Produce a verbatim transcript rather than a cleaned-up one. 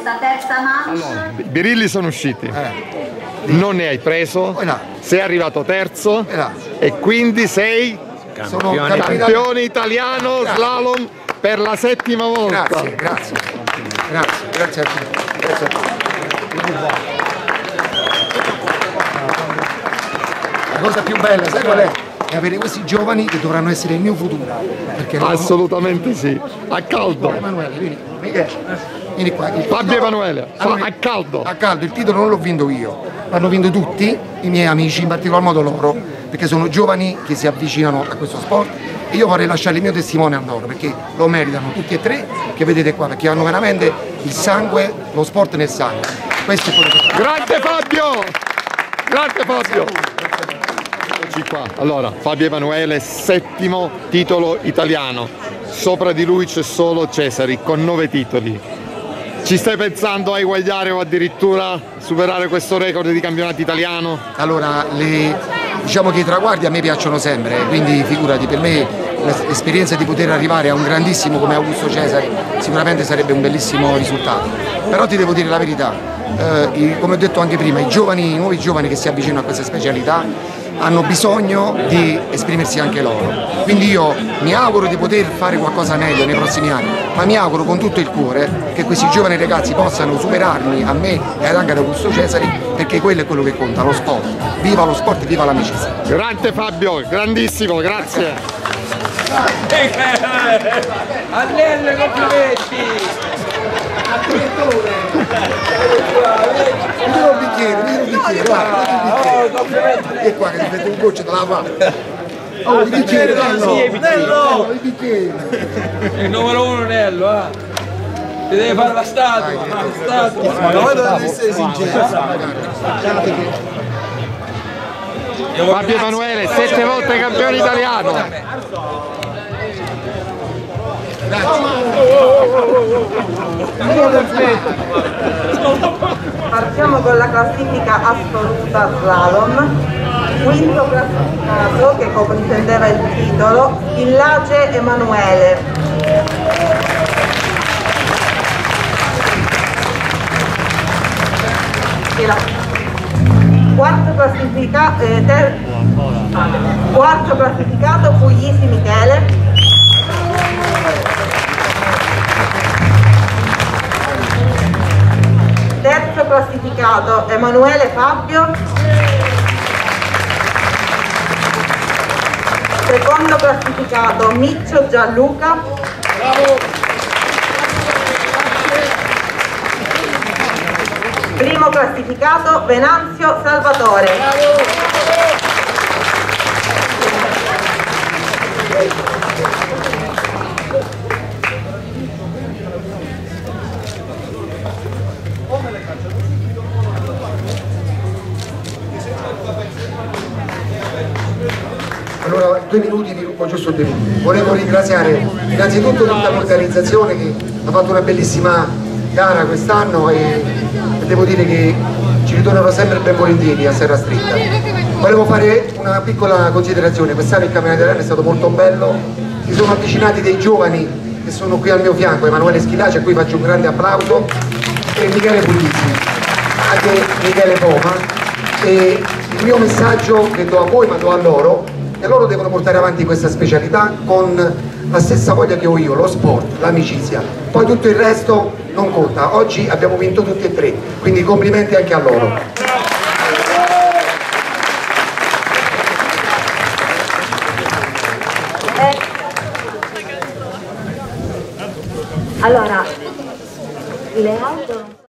questa terza manche. Allora, i birilli sono usciti, Eh. non ne hai preso, Eh no. sei arrivato terzo Eh no. e quindi sei Sono campione italiano Grazie. slalom per la settima volta. Grazie, grazie. Grazie, grazie a tutti. Grazie a tutti. La cosa più bella, sai qual è? È avere questi giovani che dovranno essere il mio futuro. Perché loro... Assolutamente sì, a caldo. Emanuele, vieni, Michele, vieni qua. Il Fabio titolo- Emanuele, Allora, a caldo. A caldo, il titolo non l'ho vinto io, l'hanno vinto tutti i miei amici, in particolar modo loro, perché sono giovani che si avvicinano a questo sport e io vorrei lasciare il mio testimone a loro, perché lo meritano tutti e tre, che vedete qua, perché hanno veramente il sangue, lo sport nel sangue. Questo è quello che... Grande Fabio! Grande Fabio! Eccoci qua. Allora, Fabio Emanuele, settimo titolo italiano. Sopra di lui c'è solo Cesari con nove titoli. Ci stai pensando a eguagliare o addirittura superare questo record di campionato italiano? Allora, le, diciamo che i traguardi a me piacciono sempre, quindi figurati, per me l'esperienza di poter arrivare a un grandissimo come Augusto Cesari sicuramente sarebbe un bellissimo risultato. Però ti devo dire la verità, eh, i, come ho detto anche prima, i giovani, i nuovi giovani che si avvicinano a questa specialità hanno bisogno di esprimersi anche loro. Quindi io mi auguro di poter fare qualcosa meglio nei prossimi anni, ma mi auguro con tutto il cuore che questi giovani ragazzi possano superarmi a me e anche ad Augusto Cesari, perché quello è quello che conta, lo sport. Viva lo sport e viva l'amicizia. Grande Fabio, grandissimo, grazie. Anello, complimenti! Vedo un bicchiere, vedo un bicchiere, guarda, e qua che ti mette un goccio dalla parte. Oh, il bicchiere, Nello! Il bicchiere! Il numero uno Nello, eh! Ti devi fare la statua, la statua! Ma voi dovete essere sinceri! Fabio Emanuele, sette volte campione italiano. Partiamo con la classifica assoluta slalom. Quinto classificato, che contendeva il titolo, Village Emanuele. Quarto, classifica, eh, ter... Quarto classificato, Puglisi Michele. Terzo classificato, Emanuele Fabio. Secondo classificato, Miccio Gianluca. Primo classificato, Venanzio Salvatore. Allora, due minuti, vi rubo giusto due minuti. Volevo ringraziare innanzitutto tutta l'organizzazione che ha fatto una bellissima gara quest'anno e, e devo dire che ci ritornerò sempre ben volentieri a Serra Stretta. Volevo fare una piccola considerazione, quest'anno il campionato italiano è stato molto bello, si sono avvicinati dei giovani che sono qui al mio fianco, Emanuele Schillaci, a cui faccio un grande applauso, e Michele Puglisi, anche Michele Poma, e il mio messaggio che do a voi ma do a loro, e loro devono portare avanti questa specialità con la stessa voglia che ho io, lo sport, l'amicizia. Poi tutto il resto non conta. Oggi abbiamo vinto tutti e tre, quindi complimenti anche a loro. Allora, le auto...